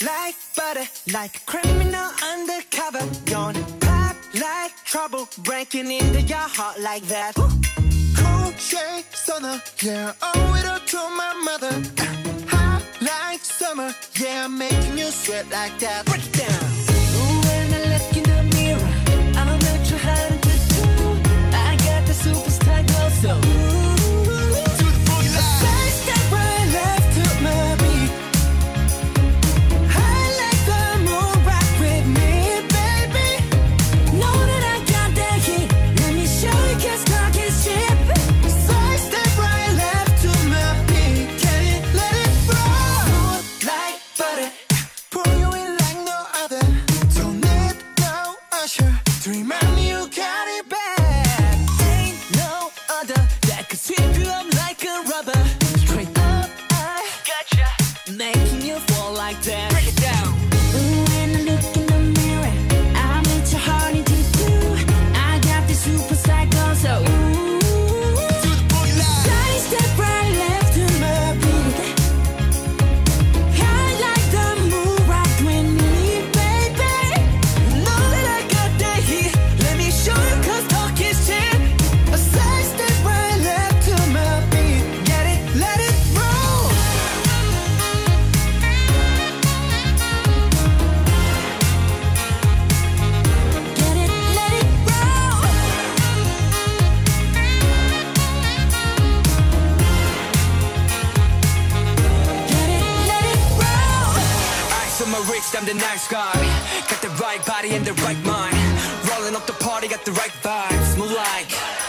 like butter, like a criminal undercover. Gonna pop like trouble, breaking into your heart like that. Cool shade stunner, yeah, owe it all to my mother. Hot like summer, yeah, making you sweat like that. Break it down. When I look in the mirror, I'm not too hard to do. I got the superstar glow, so To the boogie line. side step right left to my beat. I like the moon, rock with me, baby. Know that I got that heat. Let me show you, 'cause talk is cheap. Side step right left to my beat. Can you let it roll? Like butter. Pour you in like no other. Don't need no usher to remind me you got it back. Ain't no other that could sweep you up like a rubber. Straight up, I gotcha, making you fall like that. Break it down. When I look in the mirror, I'm into hard to do. I got the superstar glow, so To the boogie line. side step right left to my beat. I like the moon, rock with me, baby. Know that I got that heat. Let me show you, 'cause talk is cheap. A side step right left to my beat. Get it, let it roll. Get it, let it roll. Get it, let it roll. Ice on my wrist, I'm the nice guy. Got the right body and the right mind. Rolling up the party, got the right vibes. Move like